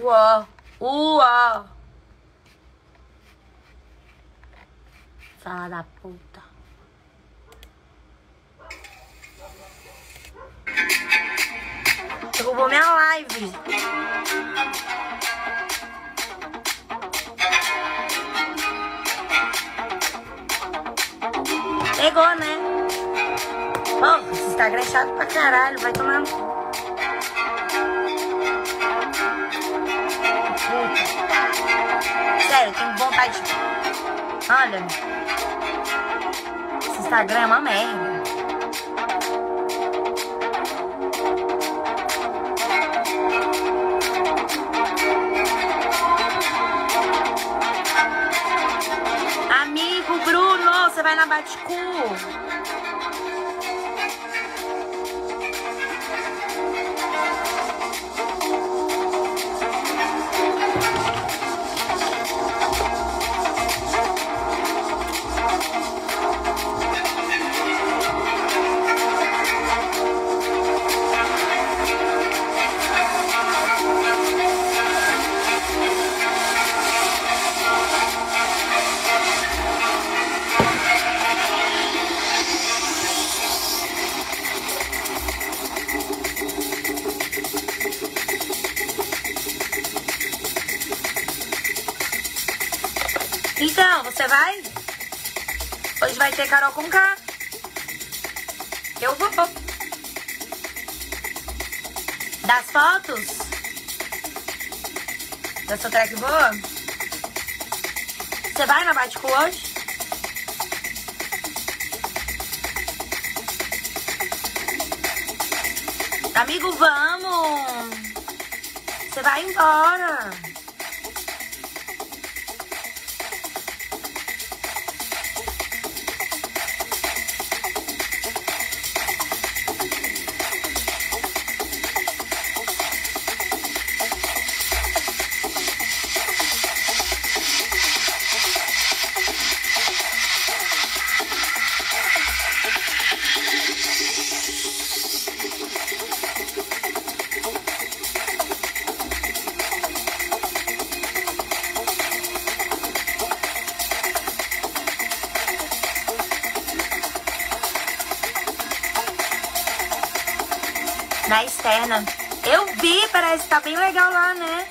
Uó. Uó. Fala da puta. Derrubou minha live. Pegou, né? Pô, esse Instagram é chato pra caralho. Vai tomar no cu. Sério, eu tenho vontade de... Olha. Esse Instagram é uma merda. Amigo Bruno, você vai na Bate-Cu? Então, você vai? Hoje vai ter Carol com K. Eu vou. Das fotos? Da sua track boa? Você vai na Bate-Cu hoje? Amigo, vamos! Você vai embora! Na externa. Eu vi, parece que tá bem legal lá, né?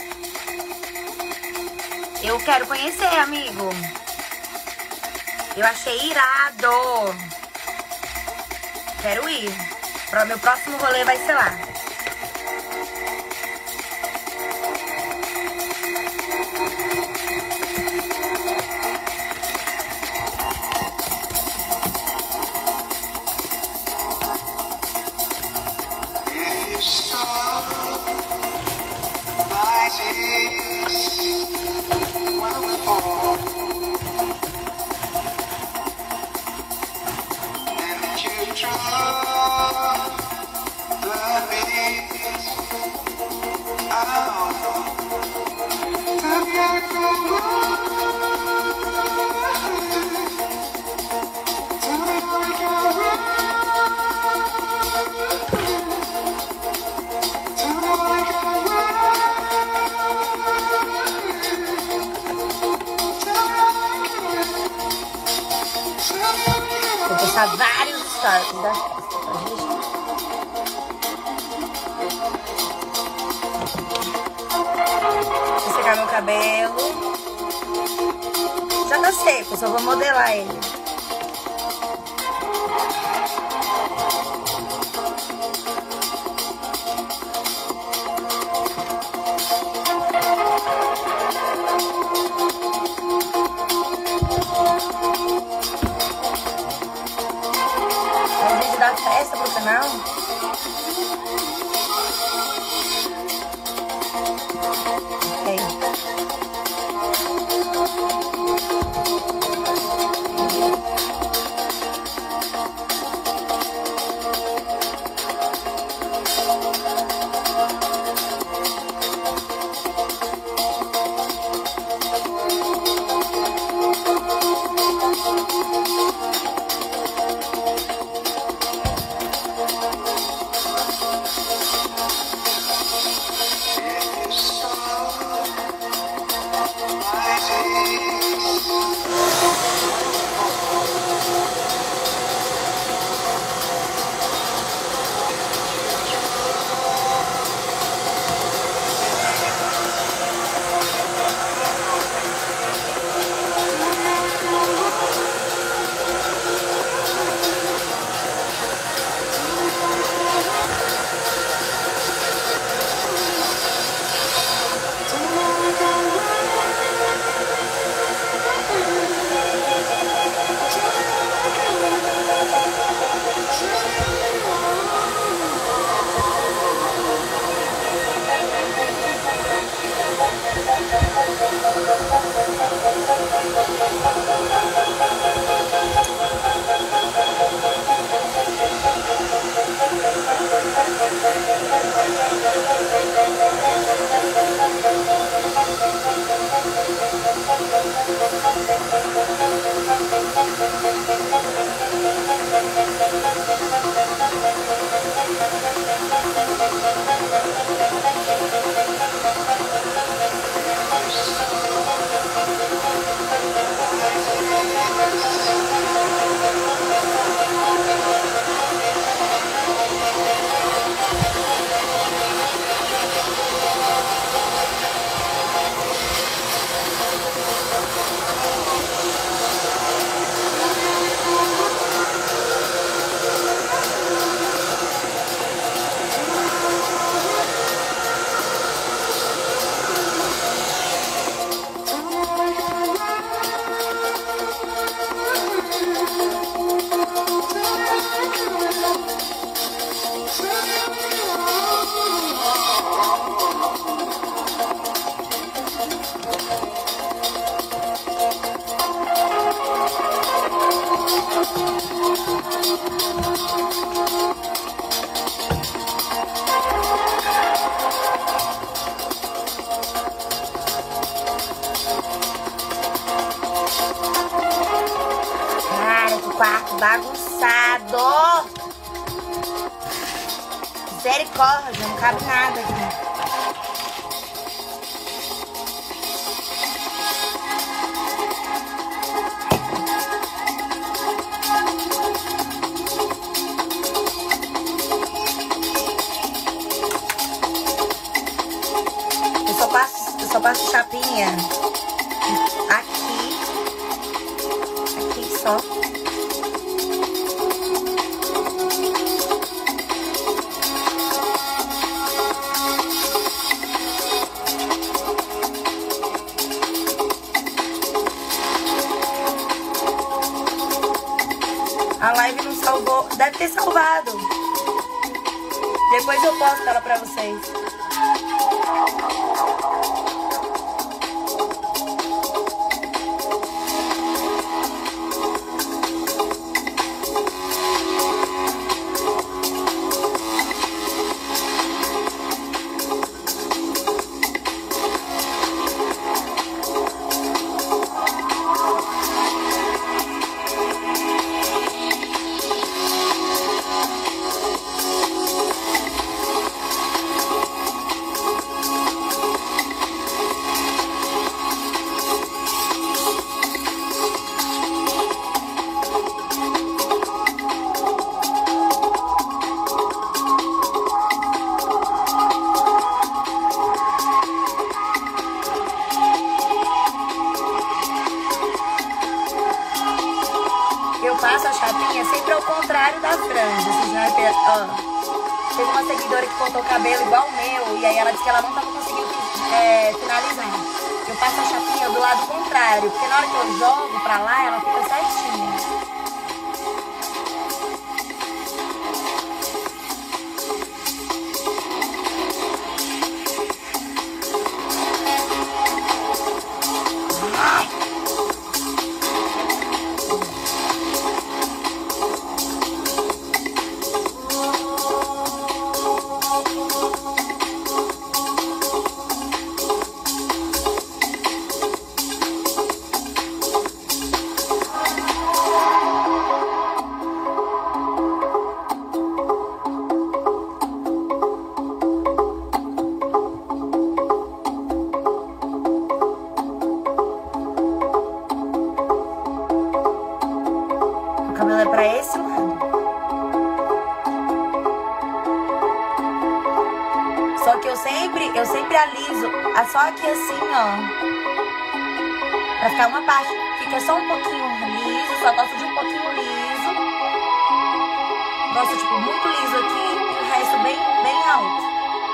Eu quero conhecer, amigo. Eu achei irado. Quero ir. Meu próximo rolê vai ser lá. Vou postar vários stories da festa. Vou secar meu cabelo. Já tá seco, só vou modelar ele. Da festa pro canal. Ok. Misericórdia, não cabe nada aqui. Eu só passo chapinha aqui só. A live não salvou. Deve ter salvado. Depois eu posto ela pra vocês. Passo a chapinha sempre ao contrário da franja. Vocês vão ver, ó. Teve uma seguidora que cortou o cabelo igual o meu. E aí ela disse que ela não estava conseguindo finalizar. Eu passo a chapinha do lado contrário. Porque na hora que eu jogo pra lá, ela fica certinha. É pra esse lado. Só que eu sempre aliso só aqui assim, ó. Pra ficar uma parte. Fica só um pouquinho liso. Só gosto de um pouquinho liso. Gosto, tipo, muito liso aqui. E o resto bem, bem alto.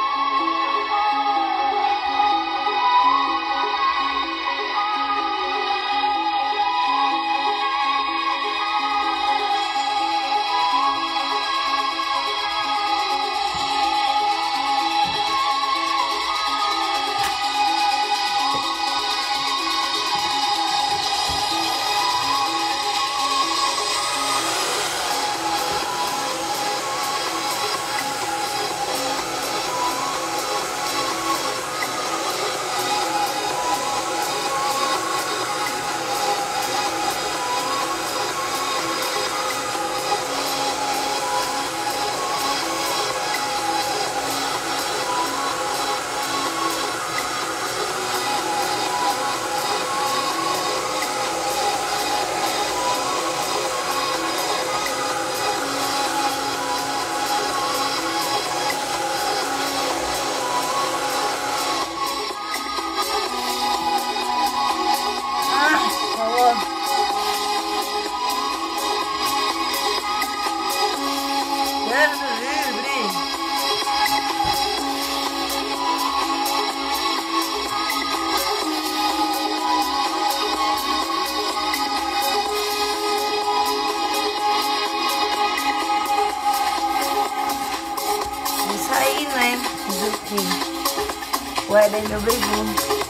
O Éder me obrigou.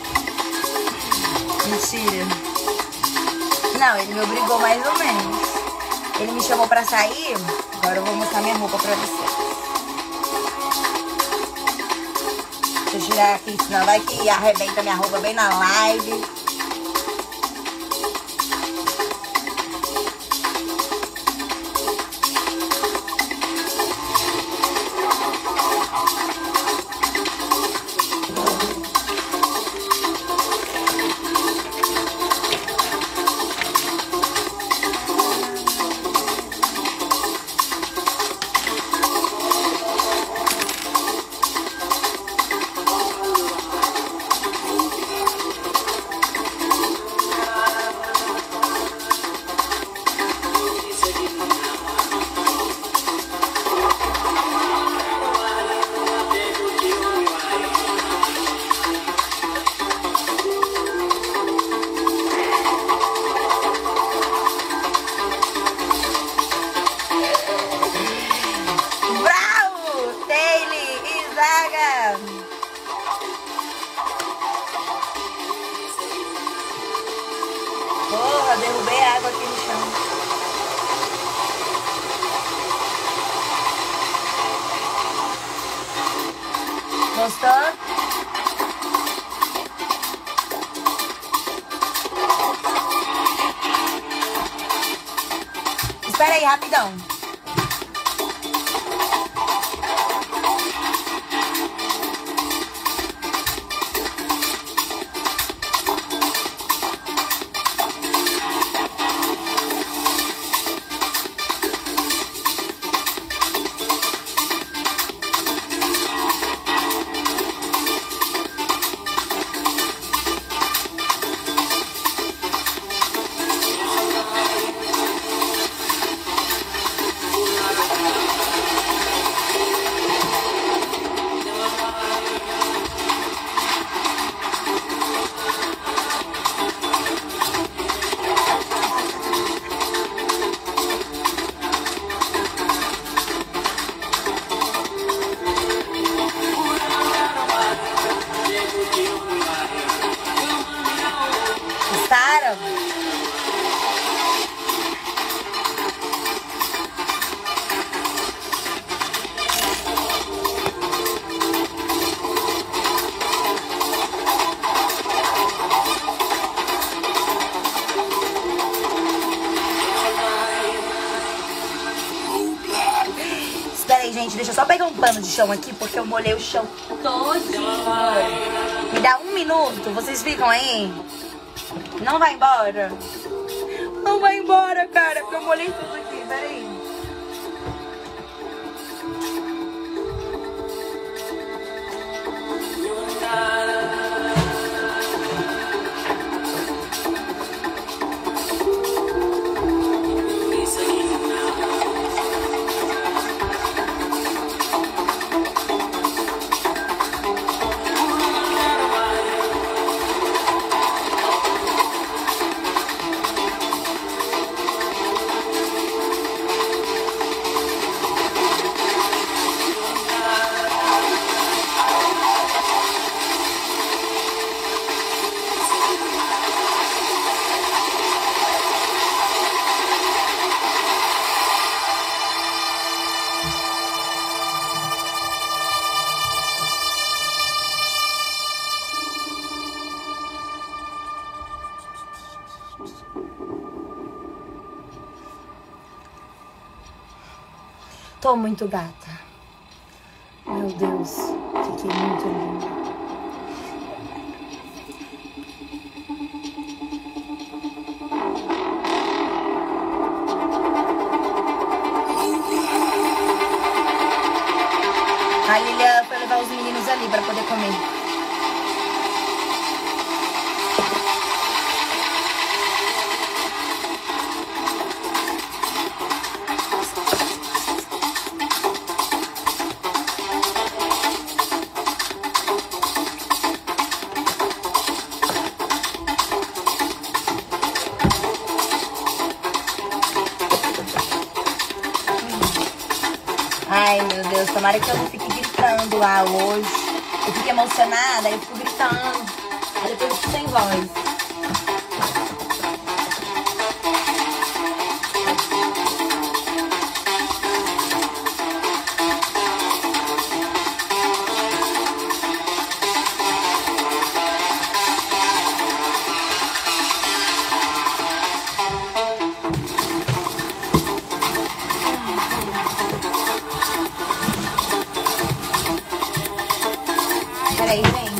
Mentira. Não, ele me obrigou mais ou menos. Ele me chamou pra sair. Agora eu vou mostrar minha roupa pra vocês. Deixa eu tirar aqui, senão vai que arrebenta minha roupa bem na live. gostando? Espera aí, rapidão. Gostaram? Espera aí, gente. Deixa eu só pegar um pano de chão aqui, porque eu molhei o chão todinho. Me dá um minuto. Vocês ficam aí? Não vai embora? Não vai embora, cara, porque eu molhei tudo aqui. Pera aí. Tô muito gata. Meu Deus, fiquei muito linda. A Lilia foi levar os meninos ali pra poder comer. Ai, meu Deus, tomara que eu não fique gritando lá hoje. Eu fico emocionada, aí eu fico gritando. Aí depois eu fico sem voz. Peraí, gente.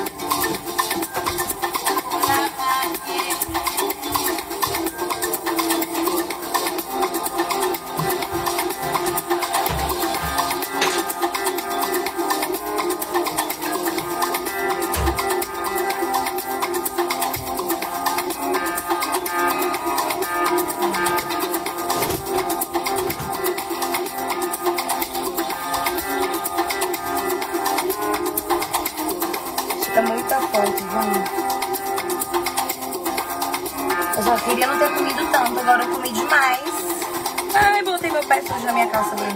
Tá muito forte, gente. Eu só queria não ter comido tanto, agora eu comi demais. Ai, botei meu pé sujo na minha calça dele.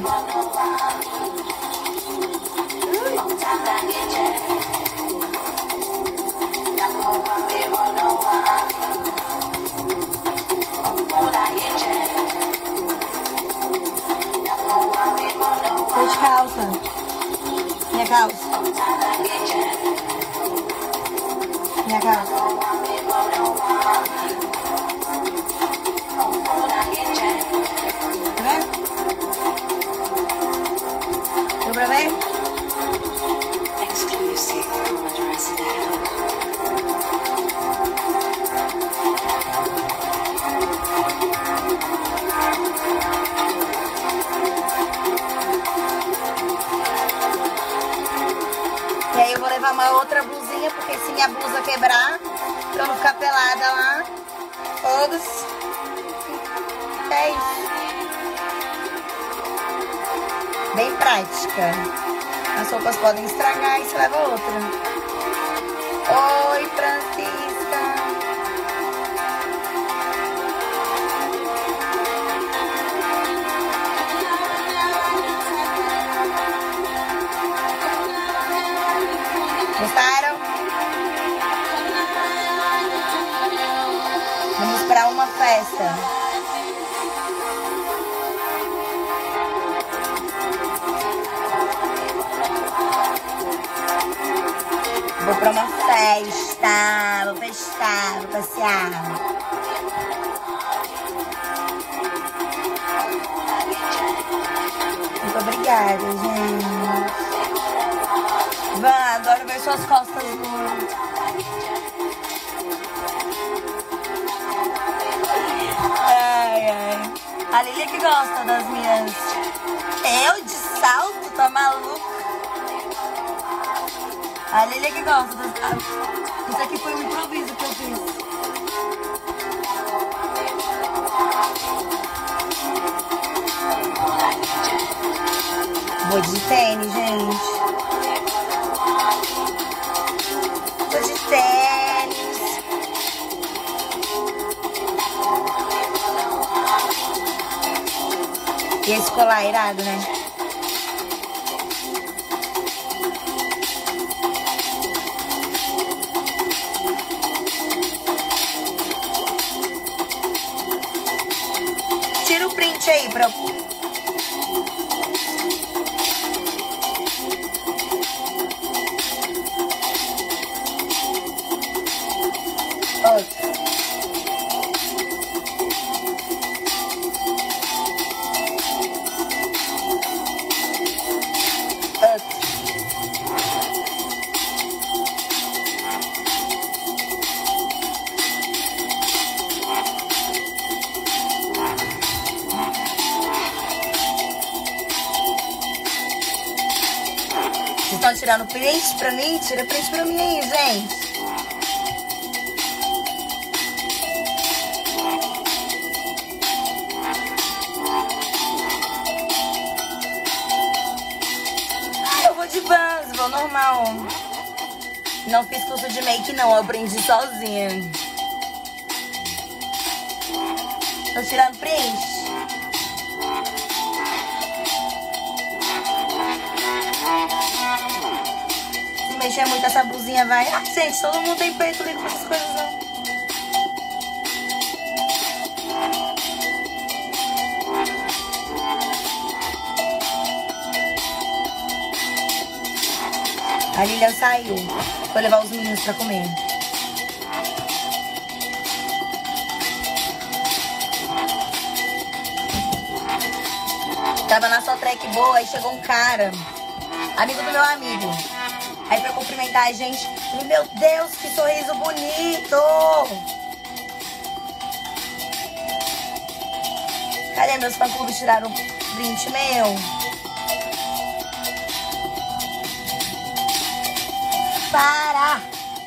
Tô de calça. Minha Minha calça. Minha calça. Tá vendo? Deu pra ver? E aí eu vou levar uma outra blusinha, porque se minha blusa quebrar, pra eu não ficar pelada lá, todos. É isso. Bem prática. As roupas podem estragar e você leva outra. Oi, Francisca. Gostaram? Vamos para uma festa. Vou pra uma festa, vou festar, vou passear. Muito obrigada, gente. Vá, adoro ver suas costas nuas. Ai, ai. A Lilia que gosta das minhas. Eu de salto, tá maluco? A Lilia que gosta das... Isso aqui foi um improviso que eu fiz. Vou de tênis, gente. Vou de tênis. E esse colar irado, né? Tira o print aí pra... Outro. Vocês estão tirando print pra mim? Tira print pra mim aí, gente. Eu vou de Vans, vou normal. Não fiz curso de make não, eu aprendi sozinha. Tô tirando print. Se mexer muito essa blusinha vai... Ah, gente, todo mundo tem peito livre com essas coisas não. A Lilian saiu. Vou levar os meninos pra comer. Tava na sua track boa e chegou um cara, amigo do meu amigo. Aí pra cumprimentar a gente, falei, meu Deus, que sorriso bonito! Cadê meus fã-clubes? Tiraram um print meu? Para!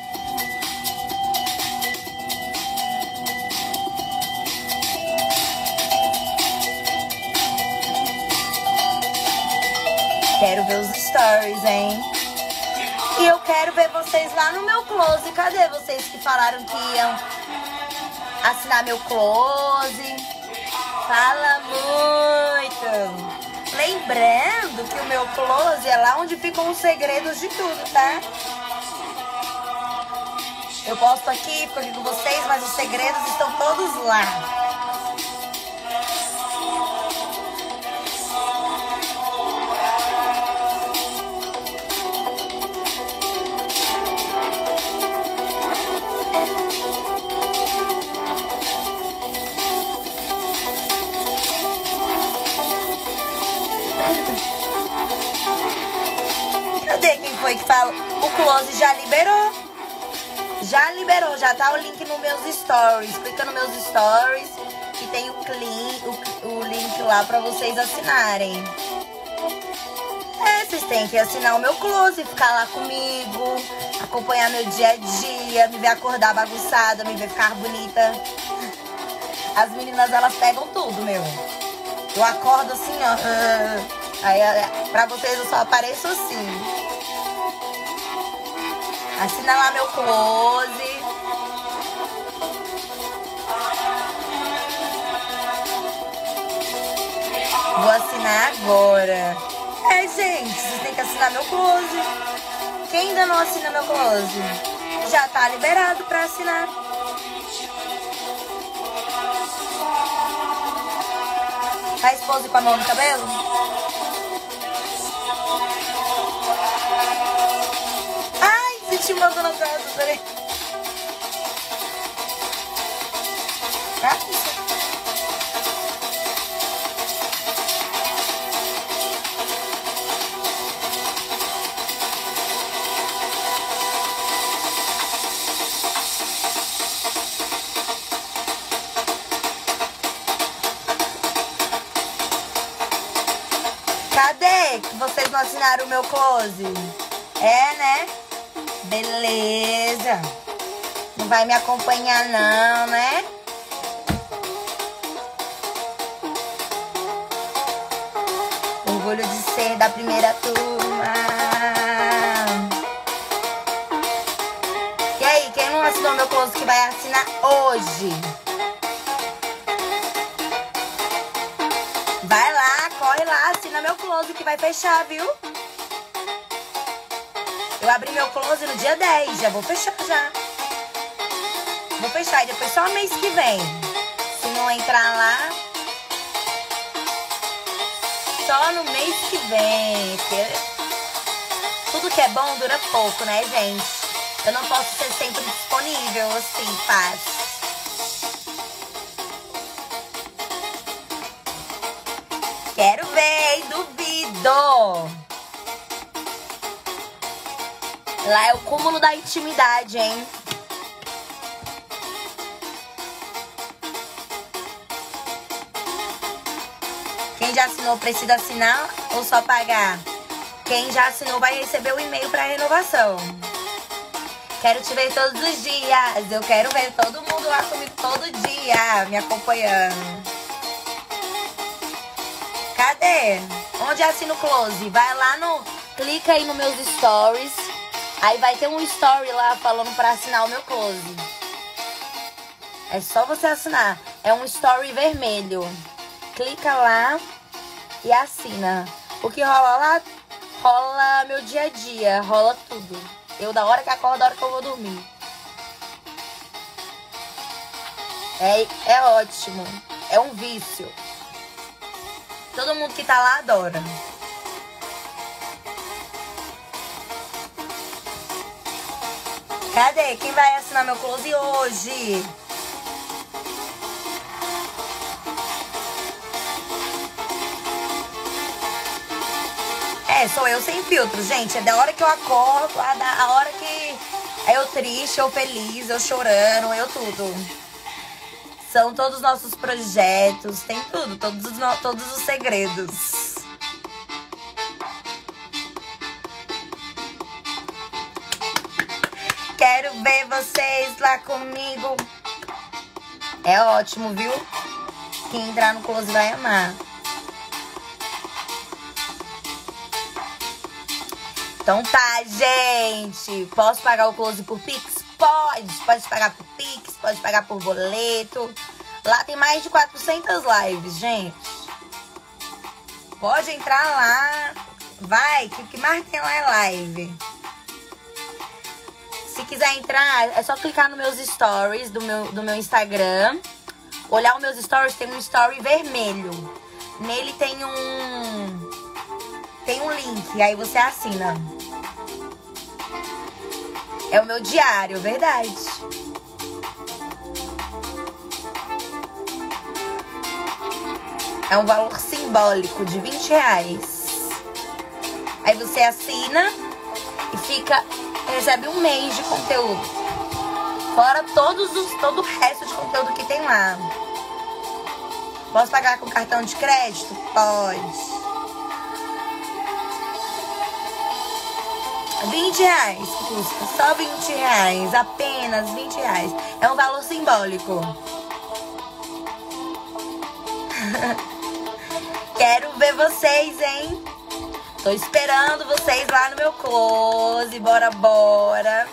Quero ver os stories, hein? E eu quero ver vocês lá no meu close. Cadê vocês que falaram que iam assinar meu close? Fala muito! Lembrando que o meu close é lá onde ficam os segredos de tudo, tá? Eu posto aqui, fico aqui com vocês, mas os segredos estão todos lá. Cadê quem foi que falou? O Close já liberou. Já liberou, já tá o link nos meus stories. Clica nos meus stories que tem o link lá pra vocês assinarem. Vocês têm que assinar o meu Close, ficar lá comigo, acompanhar meu dia a dia, me ver acordar bagunçada, me ver ficar bonita. As meninas, elas pegam tudo, meu. Eu acordo assim, ó. Aí, pra vocês, eu só apareço assim. Assina lá meu Close. Vou assinar agora. Gente, vocês têm que assinar meu Close. Quem ainda não assina meu Close, já tá liberado pra assinar. Faz pose com a mão no cabelo. Ai, senti uma dor na casa, peraí. Cadê que vocês não assinaram o meu Close? É, né? Beleza. Não vai me acompanhar não, né? Orgulho de ser da primeira turma. E aí, quem não assinou meu Close que vai assinar hoje? Vai lá, corre lá, assina meu Close que vai fechar, viu? Eu abri meu Close no dia 10, já vou fechar já. Vou fechar e depois só mês que vem. Se não entrar lá, só no mês que vem. Tudo que é bom dura pouco, né, gente? Eu não posso ser sempre disponível assim, fácil. Quero ver, hein? Duvido. Lá é o cúmulo da intimidade, hein? Quem já assinou precisa assinar ou só pagar? Quem já assinou vai receber o e-mail para renovação. Quero te ver todos os dias. Eu quero ver todo mundo lá comigo todo dia, me acompanhando. Cadê? Onde assina o Close? Vai lá no... Clica aí nos meus stories. Aí vai ter um story lá falando pra assinar o meu Close. É só você assinar. É um story vermelho. Clica lá e assina. O que rola lá, rola meu dia a dia. Rola tudo. Eu da hora que acordo, da hora que eu vou dormir. É ótimo. É um vício. Todo mundo que tá lá adora. Cadê? Quem vai assinar meu Close hoje? Sou eu sem filtro, gente. É da hora que eu acordo, a hora que é eu triste, eu feliz, eu chorando, eu tudo. São todos os nossos projetos, tem tudo, todos os segredos. Quero ver vocês lá comigo. É ótimo, viu? Quem entrar no Close vai amar. Então tá, gente. Posso pagar o Close por Pix? Pode pagar por Pix, pode pagar por boleto. Lá tem mais de 400 lives, gente. Pode entrar lá. Vai, que mais tem lá é live. Se quiser entrar, é só clicar nos meus stories do meu Instagram. Olhar os meus stories, tem um story vermelho. Nele tem um link, aí você assina. É o meu diário, verdade. É um valor simbólico de R$20. Aí você assina e recebe um mês de conteúdo. Fora todo o resto de conteúdo que tem lá. Posso pagar com cartão de crédito? Pode. R$20 que custa. Só R$20. Apenas R$20. É um valor simbólico. Quero ver vocês, hein? Tô esperando vocês lá no meu close. Bora, bora.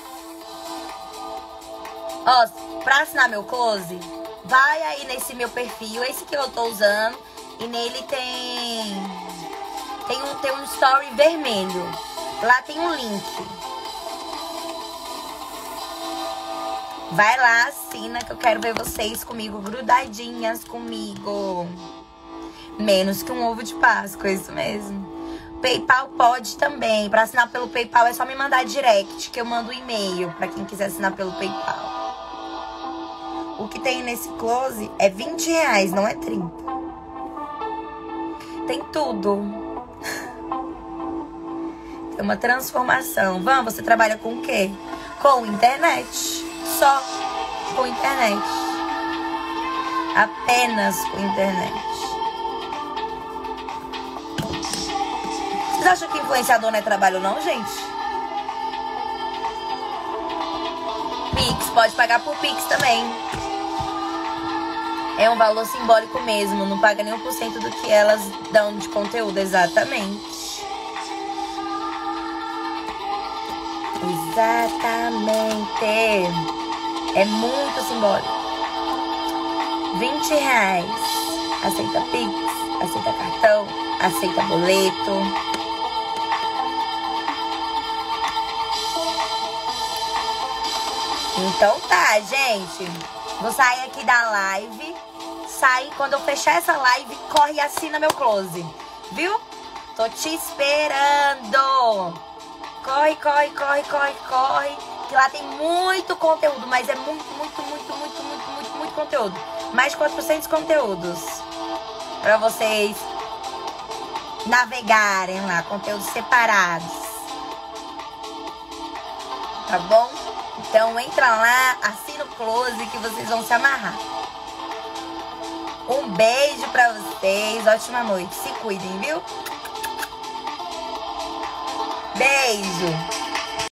Ó, pra assinar meu close, vai aí nesse meu perfil, esse que eu tô usando. E nele tem um story vermelho. Lá tem um link. Vai lá, assina, que eu quero ver vocês comigo, grudadinhas comigo. Menos que um ovo de Páscoa, isso mesmo. PayPal pode também. Pra assinar pelo PayPal é só me mandar direct, que eu mando um e-mail pra quem quiser assinar pelo PayPal. O que tem nesse close é R$20, não é 30. Tem tudo. Tem uma transformação. Você trabalha com o quê? Com internet. Só com internet. Apenas com internet. Vocês acham que influenciador não é trabalho não, gente? Pix, pode pagar por Pix também. É um valor simbólico mesmo. Não paga nem 1% do que elas dão de conteúdo, exatamente. Exatamente. É muito simbólico. R$20. Aceita Pix, aceita cartão, aceita boleto. Então tá, gente. Vou sair aqui da live. Quando eu fechar essa live, corre e assina meu close. Viu? Tô te esperando. Corre, corre, corre, corre, corre. Que lá tem muito conteúdo, mas é muito conteúdo. Mais de 400 conteúdos pra vocês navegarem lá, conteúdos separados. Tá bom? Então entra lá, assina o close que vocês vão se amarrar. Um beijo pra vocês, ótima noite. Se cuidem, viu? Beijo!